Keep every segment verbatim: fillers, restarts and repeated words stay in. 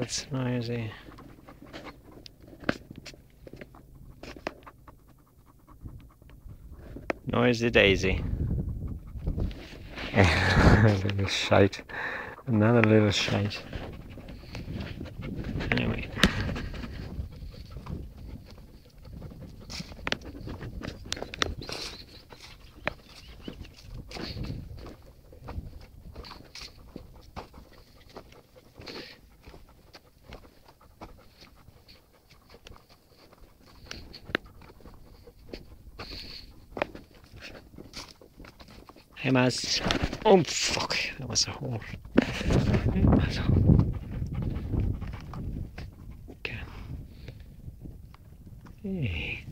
that's noisy. Noisy Daisy. A little shite. Another little shite. Anyway. Hey Maz. Oh fuck, that was a hole. Hey Masel. Okay. Hey.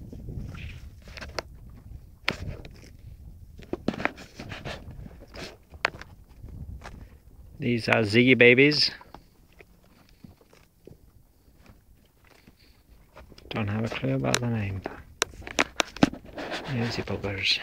These are Ziggy babies. Don't have a clue about the name. Easy buggers.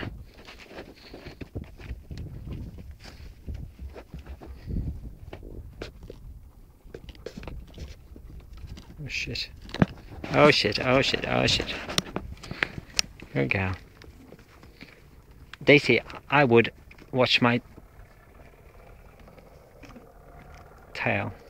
Oh shit. Oh shit, oh shit, oh shit. Good girl. Daisy, I would watch my tail.